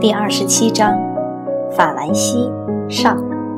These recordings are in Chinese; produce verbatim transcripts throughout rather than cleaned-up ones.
第二十七章，法兰西上。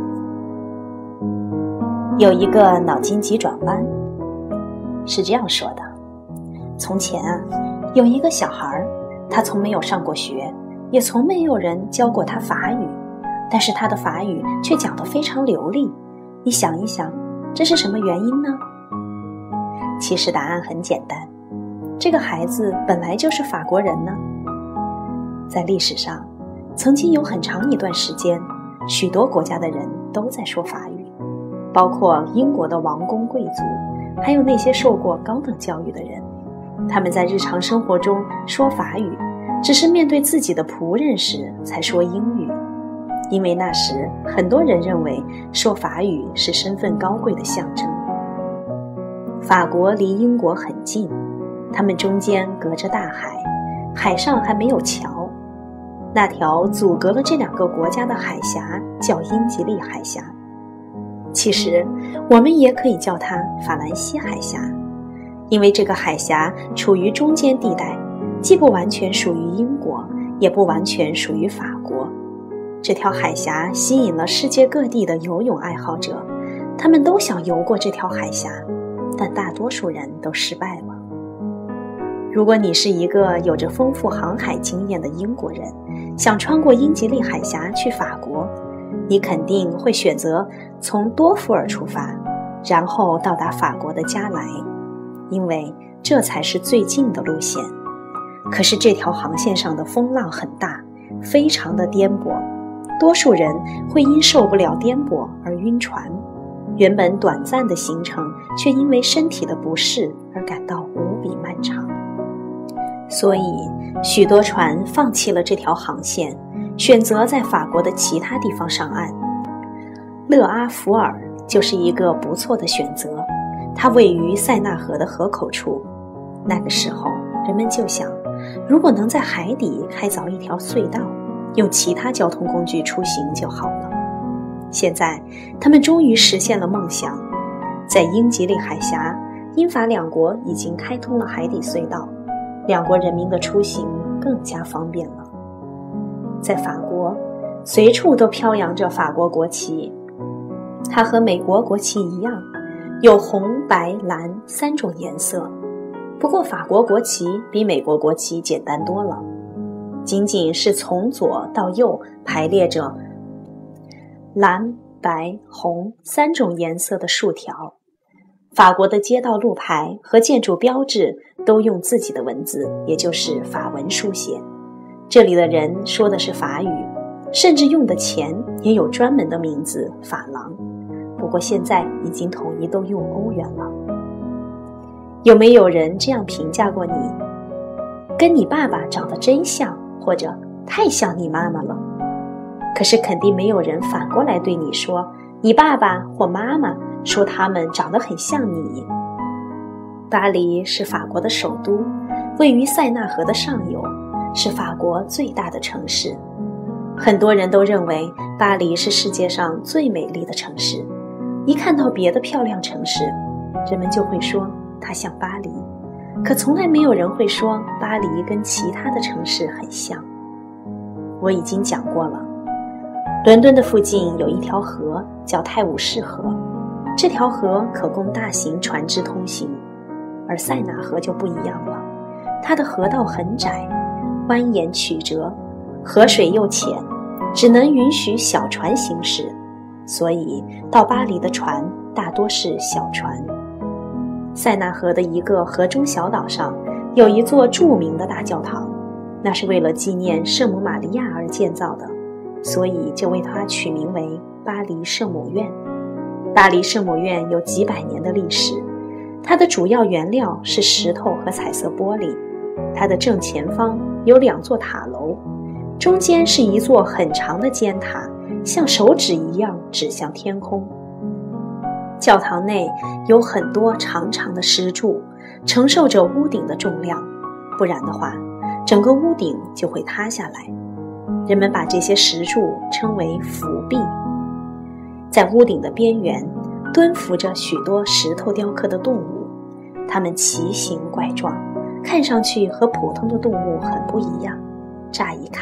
有一个脑筋急转弯，是这样说的：从前啊，有一个小孩，他从没有上过学，也从没有人教过他法语，但是他的法语却讲得非常流利。你想一想，这是什么原因呢？其实答案很简单，这个孩子本来就是法国人呢。在历史上，曾经有很长一段时间，许多国家的人都在说法语，包括英国的王公贵族，还有那些受过高等教育的人。他们在日常生活中说法语，只是面对自己的仆人时才说英语，因为那时很多人认为说法语是身份高贵的象征。法国离英国很近，他们中间隔着大海，海上还没有桥。那条阻隔了这两个国家的海峡叫英吉利海峡，其实我们也可以叫它法兰西海峡，因为这个海峡处于中间地带，既不完全属于英国，也不完全属于法国。这条海峡吸引了世界各地的游泳爱好者，他们都想游过这条海峡，但大多数人都失败了。如果你是一个有着丰富航海经验的英国人，想穿过英吉利海峡去法国，你肯定会选择从多福尔出发，然后到达法国的加莱，因为这才是最近的路线。可是这条航线上的风浪很大，非常的颠簸，多数人会因受不了颠簸而晕船，原本短暂的行程却因为身体的不适而感到无比漫长。所以许多船放弃了这条航线，选择在法国的其他地方上岸。勒阿弗尔就是一个不错的选择，它位于塞纳河的河口处。那个时候人们就想，如果能在海底开凿一条隧道，用其他交通工具出行就好了。现在他们终于实现了梦想，在英吉利海峡，英法两国已经开通了海底隧道，两国人民的出行更加方便了。在法国，随处都飘扬着法国国旗，它和美国国旗一样，有红、白、蓝三种颜色。不过法国国旗比美国国旗简单多了，仅仅是从左到右排列着蓝、白、红三种颜色的竖条。法国的街道路牌和建筑标志都用自己的文字，也就是法文书写。这里的人说的是法语，甚至用的钱也有专门的名字，法郎。不过现在已经统一都用欧元了。有没有人这样评价过你？跟你爸爸长得真像，或者太像你妈妈了。可是肯定没有人反过来对你说，你爸爸或妈妈说他们长得很像你。巴黎是法国的首都，位于塞纳河的上游，是法国最大的城市。很多人都认为巴黎是世界上最美丽的城市。一看到别的漂亮城市，人们就会说它像巴黎，可从来没有人会说巴黎跟其他的城市很像。我已经讲过了，伦敦的附近有一条河叫泰晤士河，这条河可供大型船只通行，而塞纳河就不一样了，它的河道很窄，蜿蜒曲折，河水又浅，只能允许小船行驶，所以到巴黎的船大多是小船。塞纳河的一个河中小岛上有一座著名的大教堂，那是为了纪念圣母玛利亚而建造的，所以就为它取名为巴黎圣母院。巴黎圣母院有几百年的历史，它的主要原料是石头和彩色玻璃。它的正前方有两座塔楼，中间是一座很长的尖塔，像手指一样指向天空。教堂内有很多长长的石柱，承受着屋顶的重量，不然的话，整个屋顶就会塌下来。人们把这些石柱称为扶壁。在屋顶的边缘蹲伏着许多石头雕刻的动物，它们奇形怪状，看上去和普通的动物很不一样，乍一看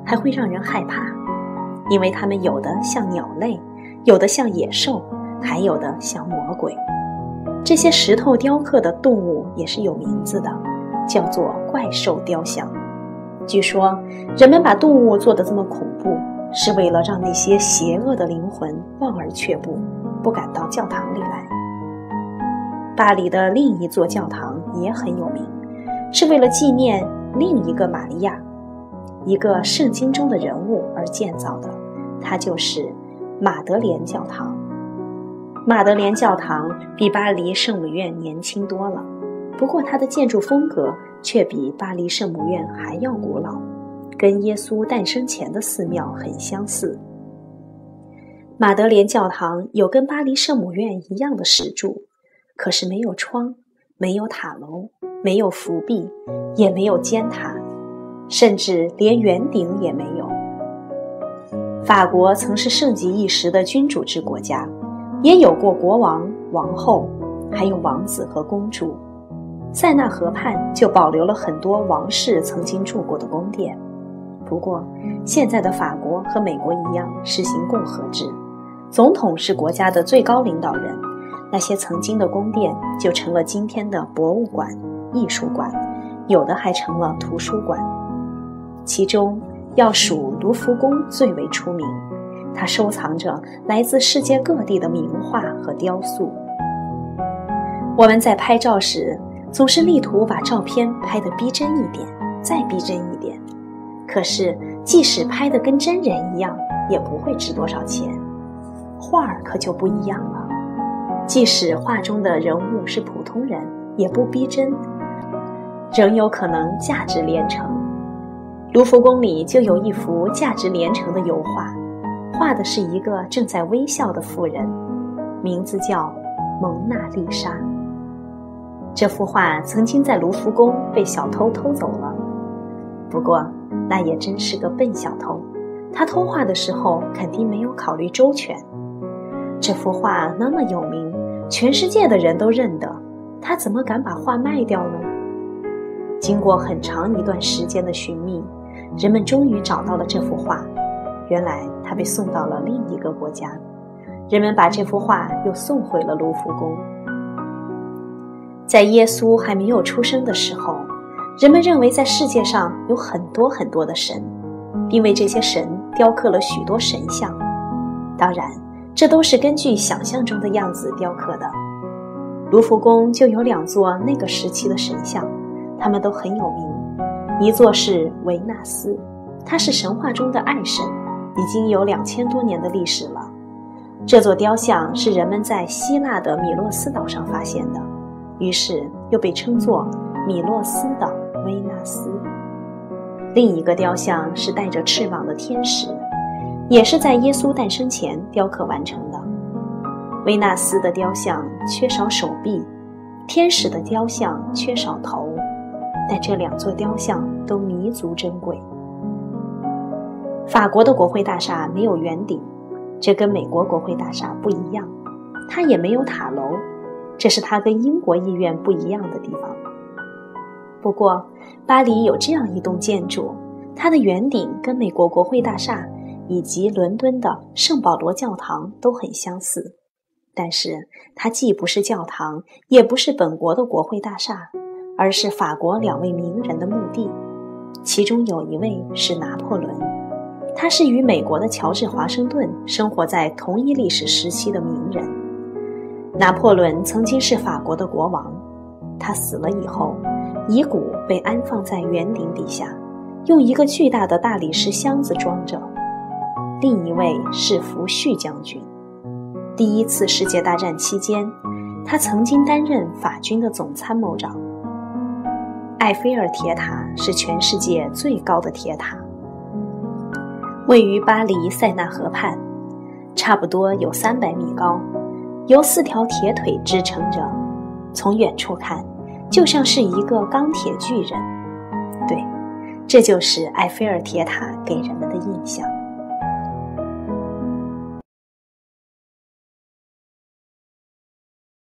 还会让人害怕，因为它们有的像鸟类，有的像野兽，还有的像魔鬼。这些石头雕刻的动物也是有名字的，叫做怪兽雕像。据说人们把动物做得这么恐怖，是为了让那些邪恶的灵魂望而却步，不敢到教堂里来。巴黎的另一座教堂也很有名，是为了纪念另一个玛利亚，一个圣经中的人物而建造的，它就是马德莲教堂。马德莲教堂比巴黎圣母院年轻多了，不过它的建筑风格却比巴黎圣母院还要古老，跟耶稣诞生前的寺庙很相似。马德莲教堂有跟巴黎圣母院一样的石柱，可是没有窗，没有塔楼，没有扶壁，也没有尖塔，甚至连圆顶也没有。法国曾是盛极一时的君主制国家，也有过国王、王后，还有王子和公主。塞纳河畔就保留了很多王室曾经住过的宫殿。不过现在的法国和美国一样实行共和制，总统是国家的最高领导人，那些曾经的宫殿就成了今天的博物馆、艺术馆，有的还成了图书馆。其中要数卢浮宫最为出名，它收藏着来自世界各地的名画和雕塑。我们在拍照时总是力图把照片拍得逼真一点，再逼真一点，可是即使拍得跟真人一样，也不会值多少钱。画儿可就不一样了，即使画中的人物是普通人，也不逼真，仍有可能价值连城。卢浮宫里就有一幅价值连城的油画，画的是一个正在微笑的妇人，名字叫蒙娜丽莎。这幅画曾经在卢浮宫被小偷偷走了，不过那也真是个笨小偷，他偷画的时候肯定没有考虑周全。这幅画那么有名，全世界的人都认得，他怎么敢把画卖掉呢？经过很长一段时间的寻觅，人们终于找到了这幅画。原来它被送到了另一个国家，人们把这幅画又送回了卢浮宫。在耶稣还没有出生的时候，人们认为在世界上有很多很多的神，并为这些神雕刻了许多神像。当然，这都是根据想象中的样子雕刻的。卢浮宫就有两座那个时期的神像，他们都很有名。一座是维纳斯，她是神话中的爱神，已经有两千多年的历史了。这座雕像是人们在希腊的米洛斯岛上发现的，于是又被称作米洛斯的维纳斯。另一个雕像是带着翅膀的天使，也是在耶稣诞生前雕刻完成的。维纳斯的雕像缺少手臂，天使的雕像缺少头，但这两座雕像都弥足珍贵。法国的国会大厦没有圆顶，这跟美国国会大厦不一样，它也没有塔楼，这是它跟英国议院不一样的地方。不过巴黎有这样一栋建筑，它的圆顶跟美国国会大厦以及伦敦的圣保罗教堂都很相似，但是它既不是教堂，也不是本国的国会大厦，而是法国两位名人的墓地，其中有一位是拿破仑，他是与美国的乔治华盛顿生活在同一历史时期的名人。拿破仑曾经是法国的国王，他死了以后，遗骨被安放在圆顶底下，用一个巨大的大理石箱子装着。另一位是福煦将军，第一次世界大战期间，他曾经担任法军的总参谋长。埃菲尔铁塔是全世界最高的铁塔，位于巴黎塞纳河畔，差不多有三百米高，由四条铁腿支撑着，从远处看就像是一个钢铁巨人。对，这就是埃菲尔铁塔给人们的印象。